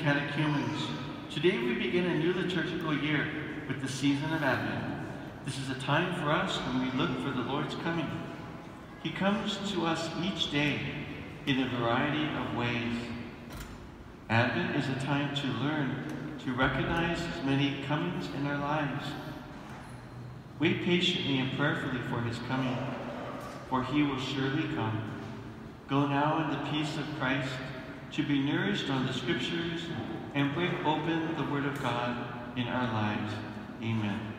catechumens. Today we begin a new liturgical year with the season of Advent. This is a time for us when we look for the Lord's coming. He comes to us each day in a variety of ways. Advent is a time to learn to recognize His many comings in our lives. Wait patiently and prayerfully for His coming, for He will surely come. Go now in the peace of Christ to be nourished on the Scriptures and break open the Word of God in our lives. Amen.